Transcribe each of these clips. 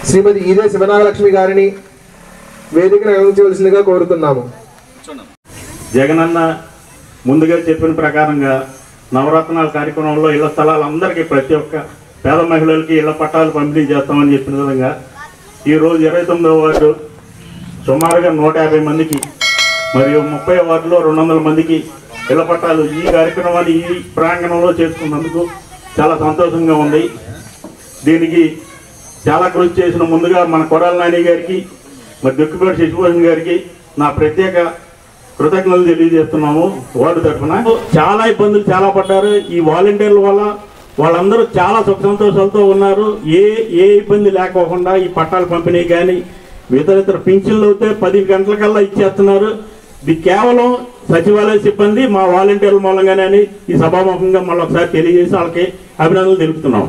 శ్రీమతి ఈదే శివనాగలక్ష్మి గారిని వేదికను అందించవలసిందిగా కోరుతున్నాము. జగనన్న ముందుగా చెప్పిన ప్రకారంగా నవరత్నాల కార్యక్రమంలో ఇళ్ల స్థలాలు అందరికీ ప్రతి ఒక్క పేద మహిళలకి ఇళ్ల పట్టాలు పంపిణీ చేస్తామని చెప్పిన విధంగా ఈరోజు 29వ వార్డు సుమారుగా 150 మందికి మరియు 30వ వార్డులో 200 మందికి ఇళ్ల పట్టాలు ఈ కార్యక్రమాన్ని ఈ ప్రాంగణంలో చేసుకున్నందుకు చాలా సంతోషంగా ఉంది. దీనికి చాలా కృషి చేసిన ముందుగా మన కొడాల నాని గారికి మరి దుక్కిపేట శశిభూషణ్ గారికి నా ప్రత్యేక కృతజ్ఞతలు తెలియజేస్తున్నాము. వార్డు తరఫున చాలా ఇబ్బందులు చాలా పడ్డారు. ఈ వాలంటీర్ల వల్ల వాళ్ళందరూ చాలా సుఖ సంతోషాలతో ఉన్నారు. ఏ ఇబ్బంది లేకోకుండా ఈ పట్టాల పంపిణీ కానీ ఇతర పింఛన్లు అయితే 10 గంటలకల్లా ఇచ్చేస్తున్నారు. ఇది కేవలం సచివాలయ సిబ్బంది మా వాలంటీర్ల మూలంగానే అని ఈ సభాముఖంగా మళ్ళీ ఒకసారి తెలియజేసి వాళ్ళకి అభినందనలు తెలుపుతున్నాం.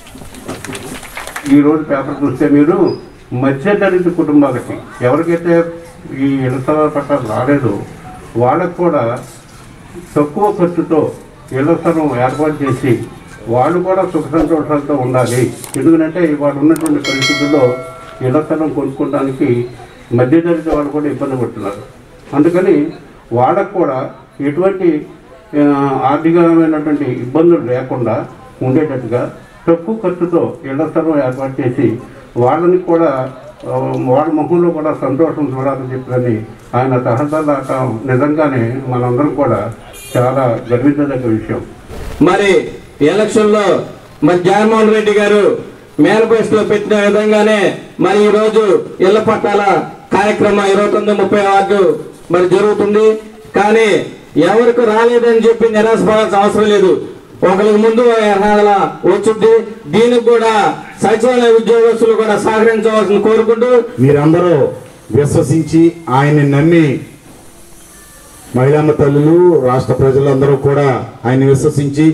ఈరోజు పేపర్ చూస్తే మీరు మధ్యతరగతి కుటుంబాలకి ఎవరికైతే ఈ ఇళ్ల స్థలాల పట్టాలు రాలేదో వాళ్ళకు కూడా తక్కువ ఖర్చుతో ఇళ్ల స్థలం ఏర్పాటు చేసి వాళ్ళు కూడా సుఖ సంతోషాలతో ఉండాలి. ఎందుకంటే వాళ్ళు ఉన్నటువంటి పరిస్థితుల్లో ఇళ్ల స్థలం కొనుక్కోవడానికి మధ్యతరగతి వాళ్ళు కూడా ఇబ్బంది పడుతున్నారు. అందుకని వాళ్ళకు కూడా ఎటువంటి ఆర్థికమైనటువంటి ఇబ్బందులు లేకుండా ఉండేటట్టుగా తక్కువ ఖర్చుతో ఇళ్ల స్థలం ఏర్పాటు చేసి వాళ్ళని కూడా వాళ్ళ ముఖంలో కూడా సంతోషం చూడాలని చెప్పని ఆయన తహసీల్దార్ నిజంగానే మనందరం కూడా చాలా గర్వించదగ్గ విషయం. మరి ఎలక్షన్లో మరి జగన్మోహన్ రెడ్డి గారు మేనిఫెస్టోలో పెట్టిన విధంగానే మరి ఈరోజు ఇళ్ల పట్టాల కార్యక్రమం 29-30 వార్డు మరి జరుగుతుంది. కానీ ఎవరికి రాలేదని చెప్పి నిరాశపడాల్సిన అవసరం లేదు. ఒకరికి ముందు వచ్చుద్ది. దీనికి కూడా సచివాలయ ఉద్యోగస్తులు కూడా సహకరించవలసింది కోరుకుంటూ మీరందరూ విశ్వసించి ఆయన్ని నమ్మి మహిళమ్మ తల్లులు రాష్ట్ర ప్రజలందరూ కూడా ఆయన్ని విశ్వసించి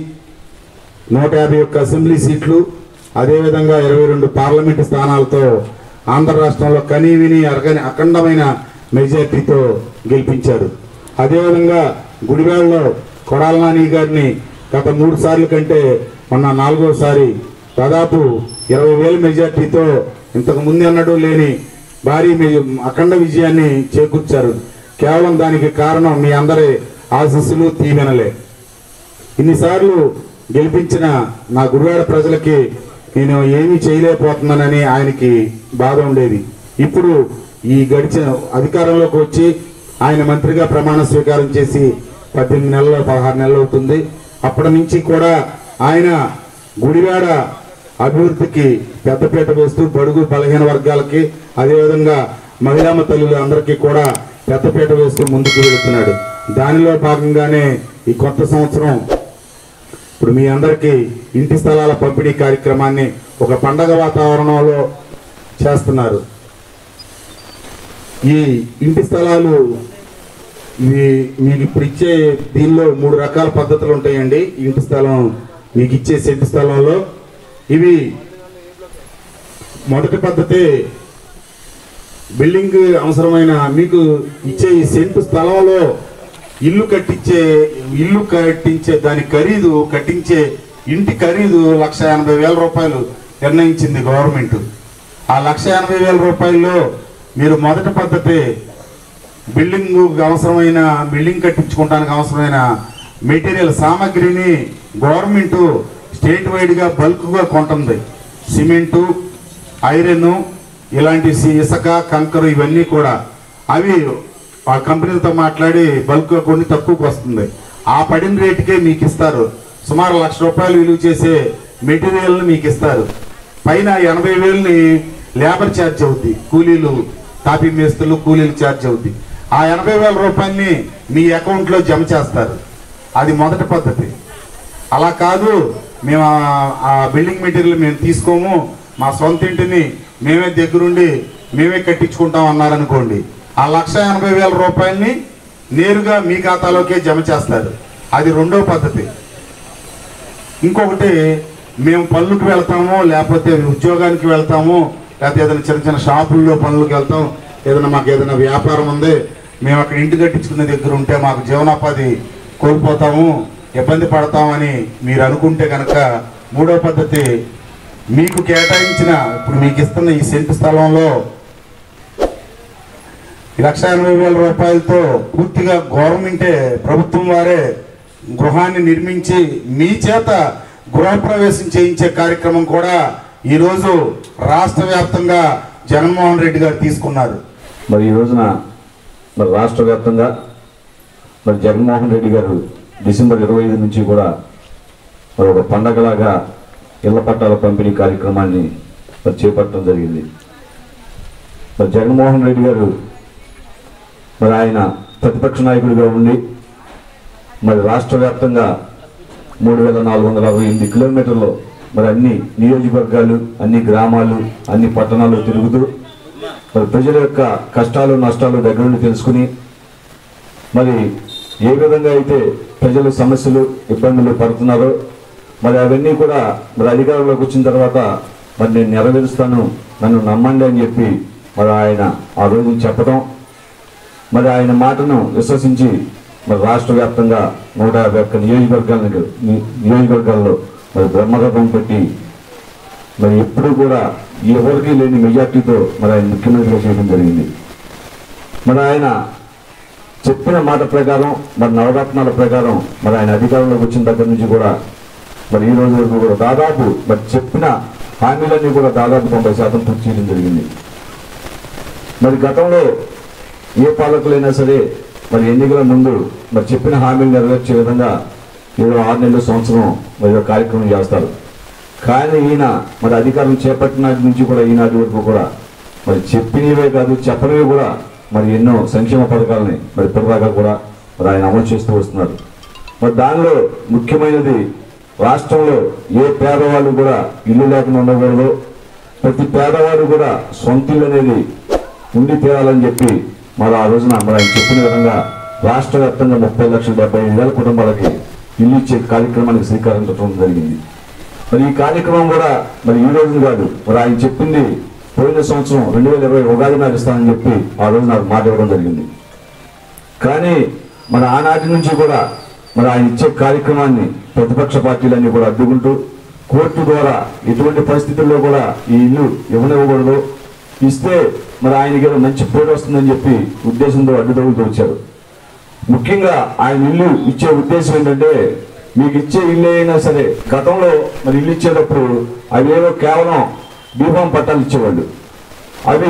151 అసెంబ్లీ సీట్లు అదేవిధంగా 22 పార్లమెంటు స్థానాలతో ఆంధ్ర రాష్ట్రంలో కనీవిని అఖండమైన మెజార్టీతో గెలిపించారు. అదేవిధంగా గుడివాడలో కొడాల నాని గారిని గత 3 సార్లు కంటే మొన్న 4వసారి దాదాపు 20,000 మెజార్టీతో ఇంతకు ముందు అన్నడూ లేని భారీ అఖండ విజయాన్ని చేకూర్చారు. కేవలం దానికి కారణం మీ అందరి ఆశీస్సులు దీవెనలే. ఇన్నిసార్లు గెలిపించిన నా గుడివాడ ప్రజలకి నేను ఏమీ చేయలేకపోతున్నానని ఆయనకి బాధ ఉండేది. ఇప్పుడు ఈ గడిచిన అధికారంలోకి వచ్చి ఆయన మంత్రిగా ప్రమాణ స్వీకారం చేసి 18 నెలలు 16 నెలలు అవుతుంది. అప్పటి నుంచి కూడా ఆయన గుడివాడ అభివృద్ధికి పెద్దపీట వేస్తూ బడుగు బలహీన వర్గాలకి అదేవిధంగా మహిళామ తల్లులు అందరికీ కూడా పెద్దపీట వేస్తూ ముందుకు వెళుతున్నాడు. దానిలో భాగంగానే ఈ కొత్త సంవత్సరం ఇప్పుడు మీ అందరికీ ఇంటి స్థలాల పంపిణీ కార్యక్రమాన్ని ఒక పండగ వాతావరణంలో చేస్తున్నారు. ఈ ఇంటి స్థలాలు ఇవి మీకు ఇప్పుడు ఇచ్చే దీనిలో 3 రకాల పద్ధతులు ఉంటాయండి. ఇంటి స్థలం మీకు ఇచ్చే సెంటు స్థలంలో ఇవి మొదటి పద్ధతి బిల్డింగ్ అవసరమైన మీకు ఇచ్చే ఈ సెంటు స్థలంలో ఇల్లు కట్టించే దాని ఖరీదు కట్టించే ఇంటి ఖరీదు 1,80,000 రూపాయలు నిర్ణయించింది గవర్నమెంట్. ఆ 1,80,000 రూపాయల్లో మీరు మొదటి పద్ధతి బిల్డింగ్ కట్టించుకోవడానికి అవసరమైన మెటీరియల్ సామాగ్రిని గవర్నమెంట్ స్టేట్ వైడ్గా బల్క్గా కొంటుంది. సిమెంటు, ఐరన్, ఇలాంటి ఇసుక, కంకరు ఇవన్నీ కూడా అవి ఆ కంపెనీలతో మాట్లాడి బల్క్గా కొన్ని తక్కువకు వస్తుంది. ఆ పడిన రేటుకే మీకు ఇస్తారు. సుమారు 1,00,000 రూపాయలు విలువ చేసే మెటీరియల్ని మీకు ఇస్తారు. పైన 80,000ని లేబర్ ఛార్జ్ అవుద్ది. కూలీలు తాపీ మేస్తులు కూలీలు ఛార్జ్ అవుద్ది. ఆ 80,000 రూపాయలని మీ అకౌంట్లో జమ చేస్తారు. అది మొదటి పద్ధతి. అలా కాదు, మేము ఆ బిల్డింగ్ మెటీరియల్ మేము తీసుకోము, మా సొంత ఇంటిని మేమే దగ్గరుండి మేమే కట్టించుకుంటాం అన్నారనుకోండి, ఆ 1,80,000 రూపాయలని నేరుగా మీ ఖాతాలోకే జమ చేస్తారు. అది రెండో పద్ధతి. ఇంకొకటి, మేము పనులకు వెళ్తాము, లేకపోతే ఉద్యోగానికి వెళ్తాము, లేకపోతే ఏదైనా చిన్న చిన్న షాపుల్లో పనులకు వెళ్తాం, ఏదైనా మాకు ఏదైనా వ్యాపారం ఉంది, మేము అక్కడ ఇంటి కట్టించుకునే దగ్గర ఉంటే మాకు జీవనోపాధి కోల్పోతాము, ఇబ్బంది పడతామని మీరు అనుకుంటే కనుక మూడో పద్ధతి మీకు కేటాయించిన ఇప్పుడు మీకు ఇస్తున్న ఈ సెంటు స్థలంలో 1,80,000 రూపాయలతో పూర్తిగా గవర్నమెంటే ప్రభుత్వం వారే గృహాన్ని నిర్మించి మీ చేత గృహప్రవేశం చేయించే కార్యక్రమం కూడా ఈరోజు రాష్ట్ర వ్యాప్తంగా జగన్మోహన్ రెడ్డి గారు తీసుకున్నారు. మరి ఈ రోజున మరి రాష్ట్ర వ్యాప్తంగా మరి జగన్మోహన్ రెడ్డి గారు డిసెంబర్ 25 నుంచి కూడా మరి ఒక పండగలాగా ఇళ్ల పట్టాల పంపిణీ కార్యక్రమాన్ని మరి చేపట్టడం జరిగింది. మరి జగన్మోహన్ రెడ్డి గారు మరి ఆయన ప్రతిపక్ష నాయకుడిగా ఉండి మరి రాష్ట్ర వ్యాప్తంగా 3,468 కిలోమీటర్లు మరి అన్ని నియోజకవర్గాలు, అన్ని గ్రామాలు, అన్ని పట్టణాలు తిరుగుతూ మరి ప్రజల యొక్క కష్టాలు నష్టాలు దగ్గర నుండి తెలుసుకుని మరి ఏ విధంగా అయితే ప్రజలు సమస్యలు ఇబ్బందులు పడుతున్నారో మరి అవన్నీ కూడా మరి అధికారంలోకి వచ్చిన తర్వాత మరి నేను నెరవేరుస్తాను, నన్ను నమ్మండి అని చెప్పి మరి ఆయన ఆ రోజు చెప్పడం, మరి ఆయన మాటను విశ్వసించి మరి రాష్ట్ర వ్యాప్తంగా 151 నియోజకవర్గాల్లో మరి బ్రహ్మరథం పెట్టి మరి ఎప్పుడు కూడా ఎవరికీ లేని మెజార్టీతో మరి ఆయన ముఖ్యమంత్రిగా చేయడం జరిగింది. మరి ఆయన చెప్పిన మాట ప్రకారం మరి నవరత్నాల ప్రకారం మరి ఆయన అధికారంలోకి వచ్చిన దగ్గర నుంచి కూడా మరి ఈ రోజు వరకు కూడా దాదాపు మరి చెప్పిన హామీలన్నీ కూడా దాదాపు 90% పూర్తి చేయడం జరిగింది. మరి గతంలో ఏ పాలకులైనా సరే మరి ఎన్నికల ముందు మరి చెప్పిన హామీలు నెరవేర్చే విధంగా ఏదో 6 నెలల సంవత్సరం మరి కార్యక్రమం చేస్తారు. కానీ ఈయన మరి అధికారం చేపట్టిన నుంచి కూడా ఈనాటి వరకు కూడా మరి చెప్పినవే కాదు చెప్పనివి కూడా మరి ఎన్నో సంక్షేమ పథకాలని మరి ఇప్పటిదాకా కూడా మరి ఆయన అమలు చేస్తూ వస్తున్నారు. మరి దానిలో ముఖ్యమైనది రాష్ట్రంలో ఏ పేదవాళ్ళు కూడా ఇల్లు లేకుండా ఉండకూడదు, ప్రతి పేదవాడు కూడా సొంత ఇల్లు అనేది ఉండి తీరాలని చెప్పి మరి ఆ రోజున మరి ఆయన చెప్పిన విధంగా రాష్ట్ర వ్యాప్తంగా 30,75,000 కుటుంబాలకి ఇల్లు ఇచ్చే కార్యక్రమానికి శ్రీకారం చుట్టడం జరిగింది. మరి ఈ కార్యక్రమం కూడా మరి ఈ రోజున కాదు, మరి ఆయన చెప్పింది పోయిన సంవత్సరం 2020 ఉగాది నాడు ఇస్తానని చెప్పి ఆ రోజు నాకు మాట ఇవ్వడం జరిగింది. కానీ మరి ఆనాటి నుంచి కూడా మరి ఆయన ఇచ్చే కార్యక్రమాన్ని ప్రతిపక్ష పార్టీలన్నీ కూడా అడ్డుకుంటూ కోర్టు ద్వారా ఎటువంటి పరిస్థితుల్లో కూడా ఈ ఇల్లు ఇవ్వనివ్వకూడదు, ఇస్తే మరి ఆయనకి ఏదో మంచి పేరు వస్తుందని చెప్పి ఉద్దేశంతో అడ్డుదొడుగుతూ వచ్చారు. ముఖ్యంగా ఆయన ఇల్లు ఇచ్చే ఉద్దేశం ఏంటంటే మీకు ఇచ్చే ఇల్లు అయినా సరే గతంలో మరి ఇల్లు ఇచ్చేటప్పుడు అవి ఏదో కేవలం బీఫాం పట్టాలు ఇచ్చేవాళ్ళు. అవి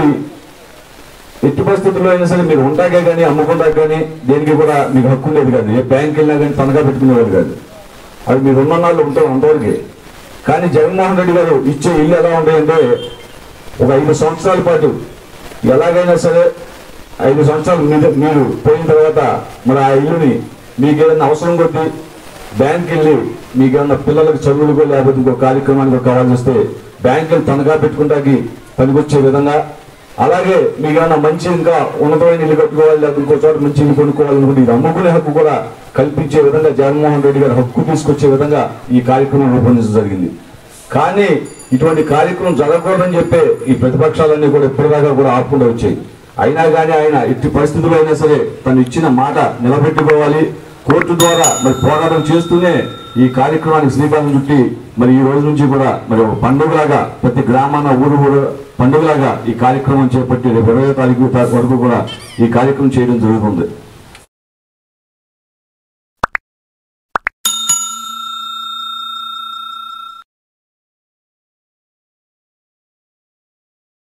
ఎట్టి పరిస్థితుల్లో అయినా సరే మీరు ఉంటాకే కానీ అమ్ముకుంటాక కానీ దేనికి కూడా మీకు హక్కు లేదు కాదు, ఏ బ్యాంక్ వెళ్ళినా కానీ తనఖా పెట్టుకునేవాళ్ళు కాదు, అవి మీరు ఉన్న నాళ్ళు ఉంటారు అంతవరకే. కానీ జగన్మోహన్ రెడ్డి గారు ఇచ్చే ఇల్లు ఎలా ఉంటాయంటే ఒక 5 సంవత్సరాల పాటు ఎలాగైనా సరే 5 సంవత్సరాలు మీరు పోయిన తర్వాత మరి ఆ ఇల్లుని మీకు ఏదైనా అవసరం కొద్ది బ్యాంక్ వెళ్ళి మీకు ఏమన్నా పిల్లలకు చదువులుకో లేకపోతే ఇంకో కార్యక్రమానికి కావాల్సి వస్తే బ్యాంకులు తనఖా పెట్టుకుంటాకి పనికొచ్చే విధంగా, అలాగే మీకు ఏమన్నా మంచి ఇంకా ఉన్నతమైన ఇల్లు కట్టుకోవాలి లేకపోతే ఇంకో చోట మంచి ఇల్లు కొనుక్కోవాలనుకుంటే ఇది అమ్ముకునే హక్కు కూడా కల్పించే విధంగా జగన్మోహన్ రెడ్డి గారు హక్కు తీసుకొచ్చే విధంగా ఈ కార్యక్రమం రూపొందించడం జరిగింది. కానీ ఇటువంటి కార్యక్రమం జరగకూడదని చెప్పే ఈ ప్రతిపక్షాలన్నీ కూడా ఇప్పటిదాకా కూడా ఆపుకుంటూ వచ్చాయి. అయినా కానీ ఆయన ఎట్టి పరిస్థితుల్లో అయినా సరే తను ఇచ్చిన మాట నిలబెట్టుకోవాలి, కోర్టు ద్వారా మరి పోరాటం చేస్తూనే ఈ కార్యక్రమానికి శ్రీకారం చుట్టి మరి ఈ రోజు నుంచి కూడా మరి ఒక పండుగలాగా ప్రతి గ్రామాన ఊరు పండుగలాగా ఈ కార్యక్రమం చేపట్టి 20వ తారీఖు వరకు కూడా ఈ కార్యక్రమం చేయడం జరుగుతుంది.